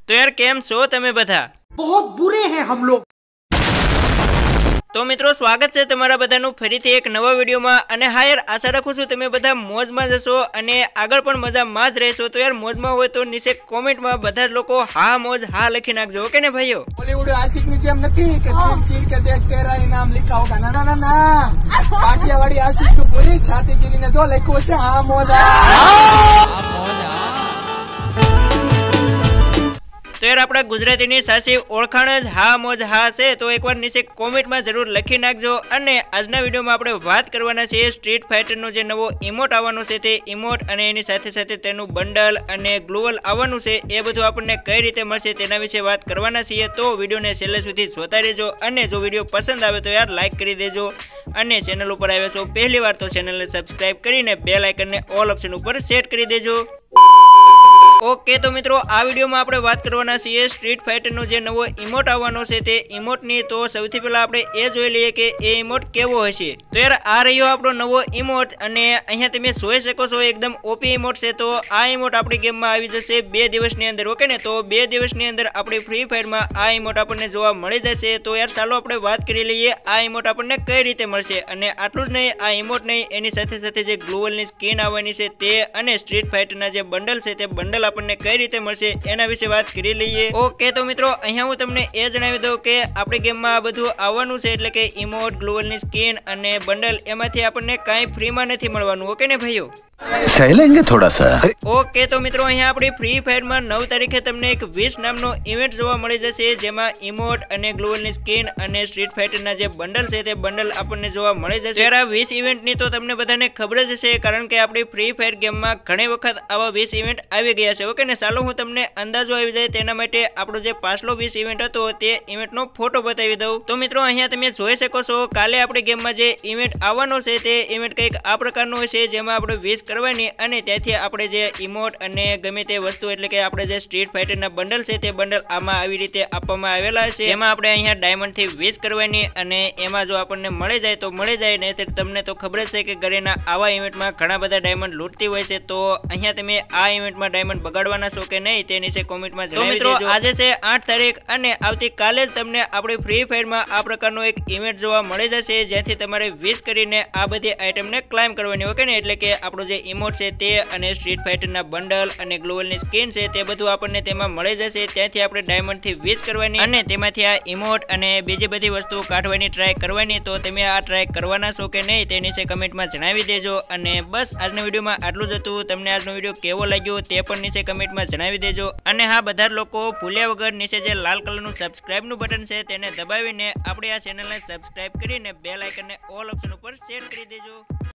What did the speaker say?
तो यार केम छो तमे बधा? बहुत बुरे हैं हम लोग। तो मित्रों स्वागत है तमारा बधानु फरीथी एक नवा विडियो में। अने हाँ यार आशा रखूँ छूं तमे बधा मौज में जशो अने आगळ पण मजा में ज रहेशो। तो यार मौज में होय तो नीचे कमेंट में बधा लोको हाँ मौज हाँ लखी नाखजो। ओके ने भाईओ? बॉलीवुड आशिक नी जेम नथी के दिल चीर के देख तेरा इनाम लिखा होगा। ना ना ना ना काठियावाड़ी आशिक तो पूरी छाती चीरीने जो लख्यो छे हाँ मौज। तो यार अपना गुजराती साची ओळखाण ज हा मौज हा छे। तो एक बार नीचे कमेंट में जरूर लखी नाखजो। अने आजना विडियो में आपणे बात करवाना छे स्ट्रीट फाइटर नो जे नवो इमोट आववानो छे ते इमोट अने एनी साथे साथे तेनु बंडल अने ग्लूवल आववानुं छे ए बधुं आपणे कई रीते मळशे तेना विषे वात करवाना छीए। तो विडियो ने छेल्ले सुधी जोता रहेजो अने जो विडियो पसंद आवे तो यार लाइक करी देजो अने चेनल पर आव्या छो पहली वार तो चेनल ने सब्सक्राइब करीने बेल आइकन ने ऑल ऑप्शन पर सेट करी देजो। ओके तो मित्रों आ विडियो में आपणे बात करवाना छीए स्ट्रीट फाइटर नो जे नवो इमोट आववानो छे ते इमोट नी। तो सौथी पहेला आपणे ए जोई लईए के ए इमोट केवो हशे। तो यार आ रह्यो आपणो नवो इमोट अने अहींया तमे जोई शको छो एकदम ओपी इमोट छे। तो आ इमोट आपणी गेम में आवी जशे 2 दिवसनी अंदर। ओके ने? तो 2 दिवसनी अंदर आपणी फ्री फायर में आ इमोट आपणे जोवा मळी जशे। तो यार चालो आपणे वात करी लईए आ इमोट आपणे कई रीते मळशे अने आटલું જ नहीं आ इमोट नहीं एनी साथे साथे जे ग्लूवल नी स्किन आवવાની છે તે અને स्ट्रीट फाइटर ना जे बंडल છે તે बंडल આપણને કઈ રીતે મળશે એના વિશે વાત કરી લઈએ। ઓકે તો મિત્રો અહીંયા હું તમને એ જણાવી દઉં કે આપણી ગેમમાં આ બધું આવવાનું છે એટલે કે ઇમોટ ગ્લોવલની સ્કિન અને બંડલ એમાંથી આપણને કાંઈ ફ્રીમાં નથી મળવાનું। ઓકે ને ભાઈઓ? सहलेंगे थोड़ा सा। ओके तो मित्रों अहीं आपणी फ्री फायर में 9 तारीखे तमने एक 20 नामनो इवेंट जोवा मळी जशे जेमां इमोट अने ग्लोवलनी स्किन अने स्ट्रीट फाइटरना जे बंडल छे ते बंडल आपणने जोवा मळी जशे। त्यारे 20 इवेंटनी तो तमने बधाने खबर ज हशे कारण के आपणी फ्री फायर गेम में घणी वखत आवा 20 इवेंट आवी गया छे। ओके ने? चालो हूँ तमने अंदाजो आवी जाय तेना माटे आपणो जे पाछलो 20 इवेंट हतो ते इवेंटनो फोटो बतावी दઉં। तो मित्रों अहींया तमे जोई शको छो काले आपणी गेम में जे इवेंट आवવાનો छे ते इवेंट कंईक आ प्रकारनो हशे जेमां आपणे 20 करवानी अने त्याथी आपणे जे इमोट अने गमे ते वस्तु એટલે કે આપણે જે સ્ટ્રીટ ફાઇટરના બંડલ છે તે બંડલ આમાં આવી રીતે આપવામાં આવેલા છે જેમાં આપણે અહીંયા ડાયમંડ થી 20 કરવાની અને એમાં જો આપણને મળી જાય તો મળી જાય ને તમને તો ખબર છે કે ઘરેના આવા ઇવેન્ટમાં ઘણા બધા ડાયમંડ લૂંટતી હોય છે। તો અહીંયા તમે આ ઇવેન્ટમાં ડાયમંડ બગાડવાના છો કે નહીં તે નીચે કોમેન્ટમાં જણાવી દેજો। તો મિત્રો આજે છે 8 તારીખ અને આવતીકાલે જ તમને આપણે ફ્રી ફાયરમાં આ પ્રકારનો એક ઇવેન્ટ જોવા મળી જશે જ્યાંથી તમારે 20 કરીને આ બધી આઇટમને ક્લાઇમ કરવાની। ઓકે ને? એટલે કે આપણો જે ઇમોટ છે તે અને સ્ટ્રીટ ફાઇટરના બંડલ અને ગ્લોવલની સ્કિન છે તે બધું આપણને તેમાં મળી જશે। ત્યાંથી આપણે ડાયમંડ થી 20 કરવાની અને તેમાંથી આ ઇમોટ અને બીજી બધી વસ્તુ કાઢવાની ટ્રાય કરવાની। તો તમે આ ટ્રાય કરવાના છો કે નહીં તે નીચે કમેન્ટમાં જણાવી દેજો। અને બસ આજના વિડીયોમાં આટલું જ હતું। તમને આજનો વિડીયો કેવો લાગ્યો તે પણ નીચે કમેન્ટમાં જણાવી દેજો। અને હા બધા લોકો ભૂલ્યા વગર નીચે જે લાલ કલરનું સબસ્ક્રાઇબનું બટન છે તેને દબાવીને આપણી આ ચેનલને સબસ્ક્રાઇબ કરીને બેલ આઇકનને ઓલ ઓપ્શન ઉપર સેટ કરી દેજો।